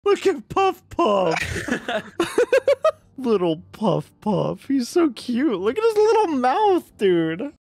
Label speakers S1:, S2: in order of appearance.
S1: Look at Puff Puff. Little Puff Puff. He's so cute. Look at his little mouth, dude.